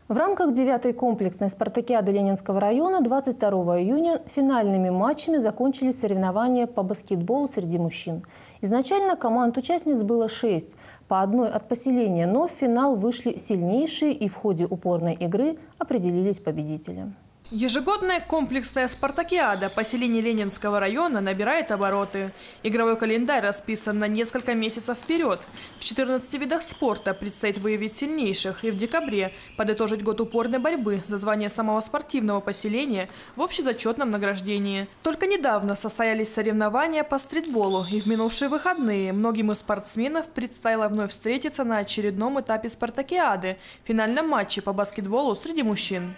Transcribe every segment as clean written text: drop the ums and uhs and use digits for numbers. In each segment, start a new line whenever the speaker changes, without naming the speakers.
В рамках 9-й комплексной спартакиады Ленинского района 22 июня финальными матчами закончились соревнования по баскетболу среди мужчин. Изначально команд-участниц было 6, по одной от поселения, но в финал вышли сильнейшие и в ходе упорной игры определились победители.
Ежегодная комплексная спартакиада поселения Ленинского района набирает обороты. Игровой календарь расписан на несколько месяцев вперед. В 14 видах спорта предстоит выявить сильнейших и в декабре подытожить год упорной борьбы за звание самого спортивного поселения в общезачетном награждении. Только недавно состоялись соревнования по стритболу, и в минувшие выходные многим из спортсменов предстояло вновь встретиться на очередном этапе спартакиады – финальном матче по баскетболу среди мужчин.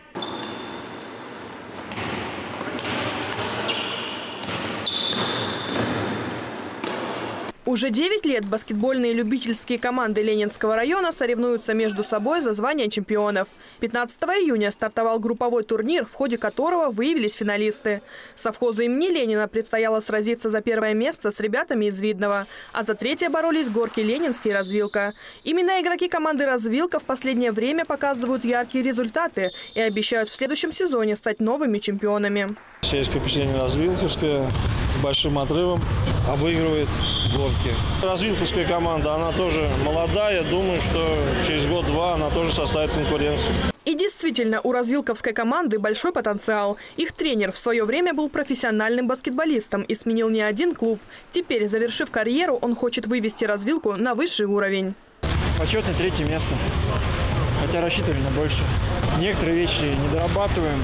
Уже 9 лет баскетбольные любительские команды Ленинского района соревнуются между собой за звание чемпионов. 15 июня стартовал групповой турнир, в ходе которого выявились финалисты. Совхозу имени Ленина предстояло сразиться за первое место с ребятами из Видного, а за третье боролись горки Ленинский и Развилка. Именно игроки команды Развилка в последнее время показывают яркие результаты и обещают в следующем сезоне стать новыми чемпионами.
Сельское поселение Развилковское с большим отрывом обыгрывает горки. Развилковская команда, она тоже молодая. Думаю, что через год-два она тоже составит конкуренцию.
И действительно, у развилковской команды большой потенциал. Их тренер в свое время был профессиональным баскетболистом и сменил не один клуб. Теперь, завершив карьеру, он хочет вывести развилку на высший уровень.
Почетное 3-е место. Хотя рассчитывали на больше. Некоторые вещи не дорабатываем.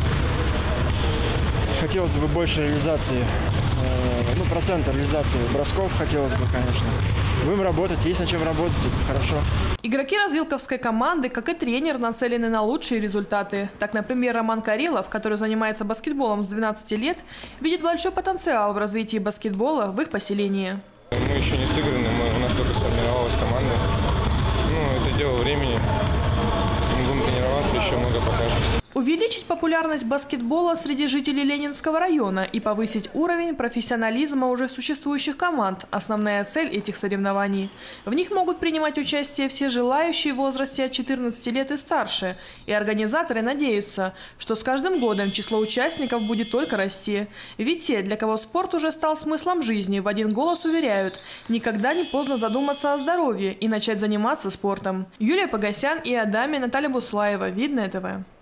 Хотелось бы больше реализации, процента реализации бросков хотелось бы, конечно. Будем работать, есть над чем работать, это хорошо.
Игроки развилковской команды, как и тренер, нацелены на лучшие результаты. Так, например, Роман Карелов, который занимается баскетболом с 12 лет, видит большой потенциал в развитии баскетбола в их поселении.
Мы еще не сыграны, у нас только сформировалась команда. Это дело времени. Мы будем тренироваться, еще много покажем.
Увеличить популярность баскетбола среди жителей Ленинского района и повысить уровень профессионализма уже существующих команд – основная цель этих соревнований. В них могут принимать участие все желающие в возрасте от 14 лет и старше. И организаторы надеются, что с каждым годом число участников будет только расти. Ведь те, для кого спорт уже стал смыслом жизни, в один голос уверяют – никогда не поздно задуматься о здоровье и начать заниматься спортом. Юлия Погосян и Адаме, Наталья Буслаева. Видное ТВ.